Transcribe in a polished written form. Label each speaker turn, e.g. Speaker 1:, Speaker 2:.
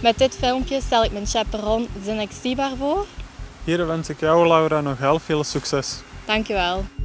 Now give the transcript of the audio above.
Speaker 1: Met dit filmpje stel ik mijn chaperone Zdenek Stybar voor.
Speaker 2: Hier wens ik jou, Laura, nog heel veel succes.
Speaker 1: Dankjewel.